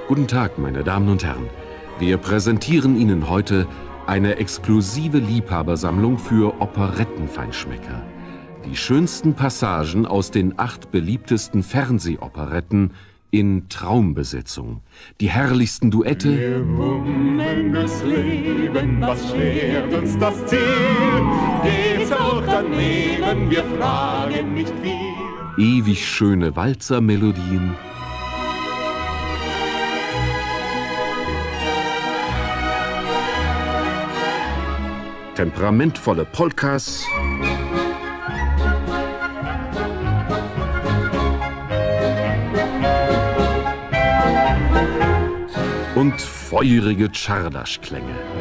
Guten Tag, meine Damen und Herren. Wir präsentieren Ihnen heute eine exklusive Liebhabersammlung für Operettenfeinschmecker. Die schönsten Passagen aus den 8 beliebtesten Fernsehoperetten in Traumbesetzung. Die herrlichsten Duette. Wir wummeln durchs Leben, was schert uns das Ziel? Geht's auch daneben, wir fragen nicht viel. Ewig schöne Walzermelodien. Temperamentvolle Polkas. Und feurige Czardaschklänge.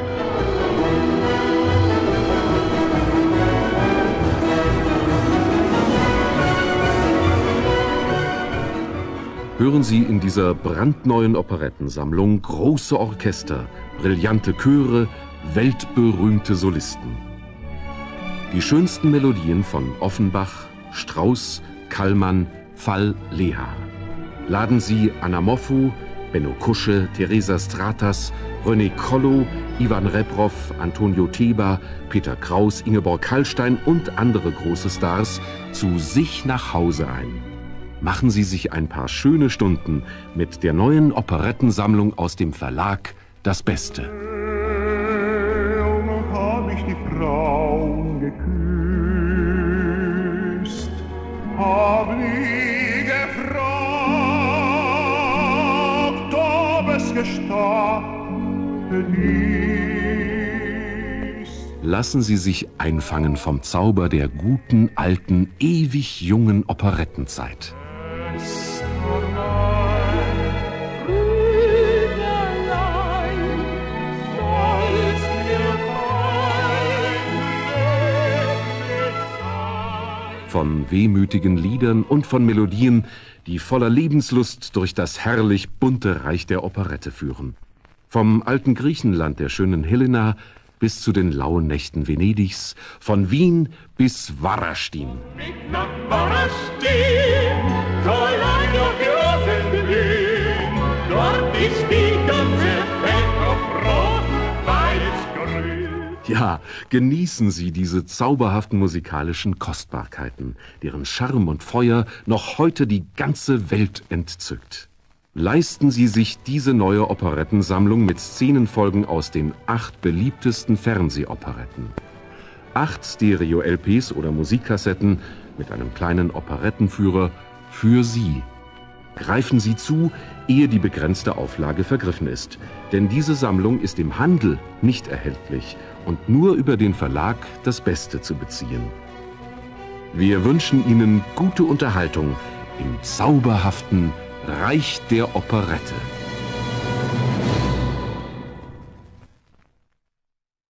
Hören Sie in dieser brandneuen Operettensammlung große Orchester, brillante Chöre, weltberühmte Solisten. Die schönsten Melodien von Offenbach, Strauss, Kallmann, Fall, Lehar. Laden Sie Anna Moffu, Benno Kusche, Teresa Stratas, René Kollo, Ivan Reprow, Antonio Teber, Peter Kraus, Ingeborg Hallstein und andere große Stars zu sich nach Hause ein. Machen Sie sich ein paar schöne Stunden mit der neuen Operettensammlung aus dem Verlag Das Beste. Hab ich die Frauen geküsst, hab nie gefragt, ob es gestattet ist. Lassen Sie sich einfangen vom Zauber der guten, alten, ewig jungen Operettenzeit. Von wehmütigen Liedern und von Melodien, die voller Lebenslust durch das herrlich bunte Reich der Operette führen. Vom alten Griechenland der schönen Helena bis zu den lauen Nächten Venedigs, von Wien bis Warastin. Nach Warastin soll einer Großen blühen, dort ist die ganze Welt auf Rot, Weiß, Grün. Ja, genießen Sie diese zauberhaften musikalischen Kostbarkeiten, deren Charme und Feuer noch heute die ganze Welt entzückt. Leisten Sie sich diese neue Operettensammlung mit Szenenfolgen aus den 8 beliebtesten Fernsehoperetten. 8 Stereo-LPs oder Musikkassetten mit einem kleinen Operettenführer für Sie. Greifen Sie zu, ehe die begrenzte Auflage vergriffen ist. Denn diese Sammlung ist im Handel nicht erhältlich und nur über den Verlag Das Beste zu beziehen. Wir wünschen Ihnen gute Unterhaltung im zauberhaften Reich der Operette.